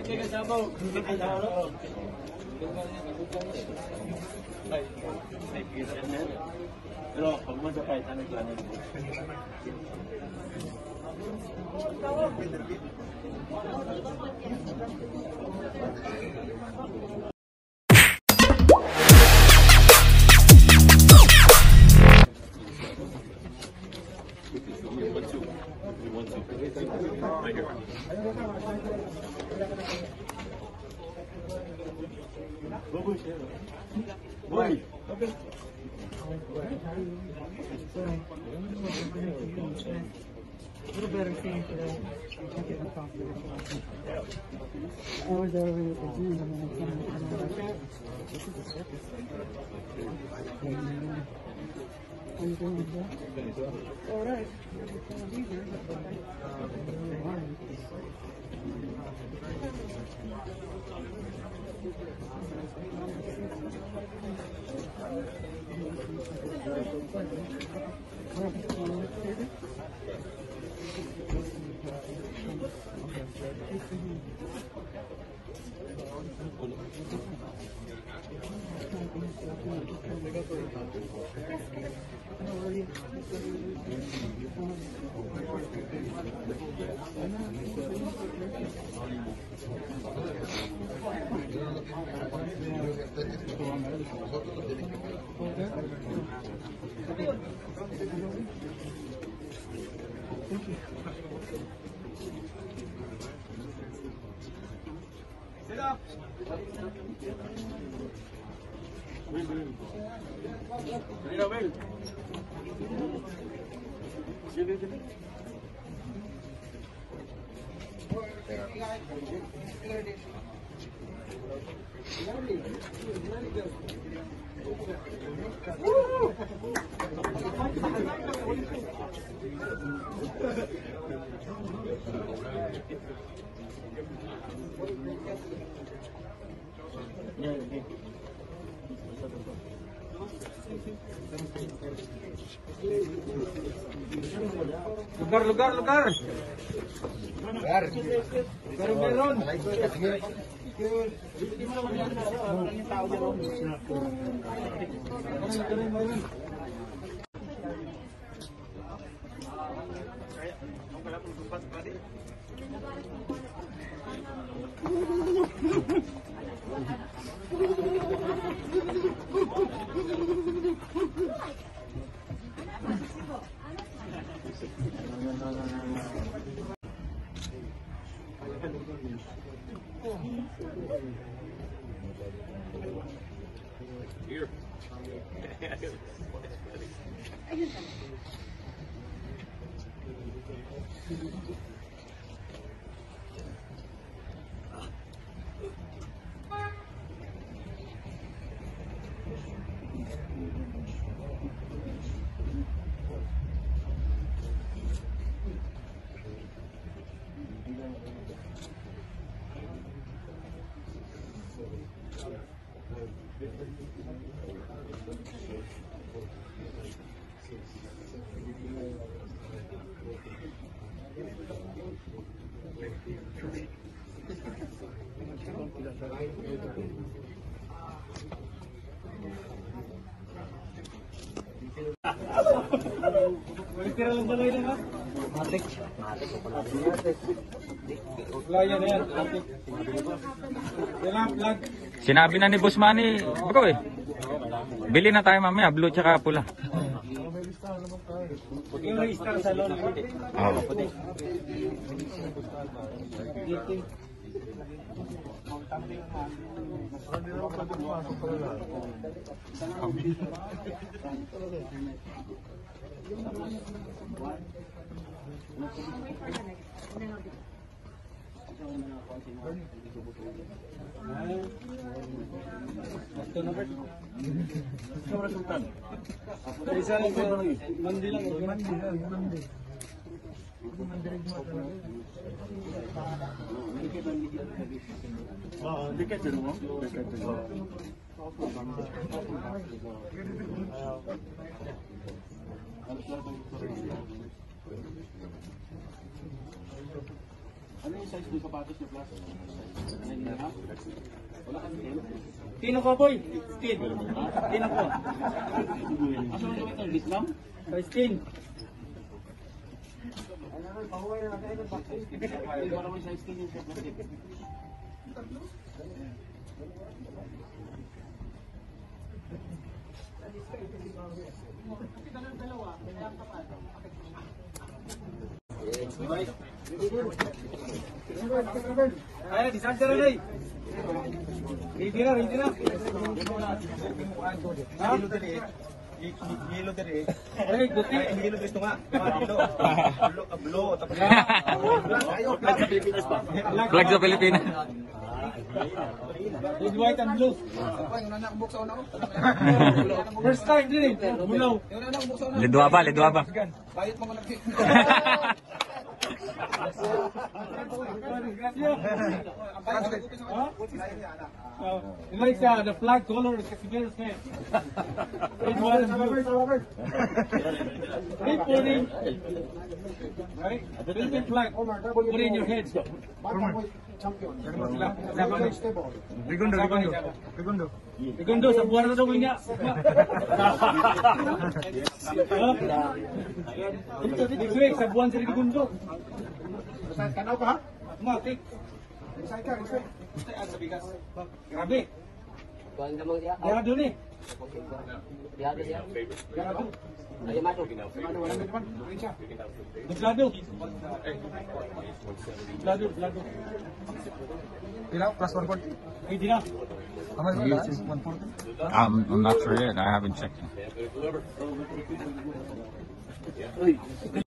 Pero pag mo sa kahit ano plano mo. Boy. Okay. A little better thing today. I get my coffee. I was over at the gym and then I came and I was like, this is a circus. How you doing today? All right. Sit up. Will. Lugar. Meron. Here. Kira lang dalawa yun ha? Matik. Yan. Sinabi na ni Boss Manny, bro bili na tayo mamaya, blue tsaka pula. Yung star sa lolo. Oo. Ano yung size ng sapatos niya plus? 9.5? Wala kasi din. Tino ko, boy. 10. Tino ko. Asa mo ito? Dislam? 10. Wala mo yung size 10 yung sa plastic. Ay, di sana rin. Ready na, ready na. Hilo dari. Ay, guti. Hilo dari tunga. Hilo. Ablo, tapos. Flag sa Pilipinas pa. Flag sa Pilipinas. Red, white, and blue. First time din eh. Bulaw. Lidwaba, lidwaba. Bayot mo lagi. He likes the flag color is together same. Red, white, and blue. Keep putting, right? Philippine flag. Put in your head. Segundo, segundo. Segundo. Segundo, sa buwan na daw niya. Next week, sa buwan sa segundo. Kanaw ka ha? Matik. Excited ka, excited. Sa bigas. Grabe. Garado ni. Garado. Ay, mato. Wala na naman. Dublado. Dublado. Ilang? Plus 140? Ay, di na. How much is 140? I'm not sure yet. I haven't checked.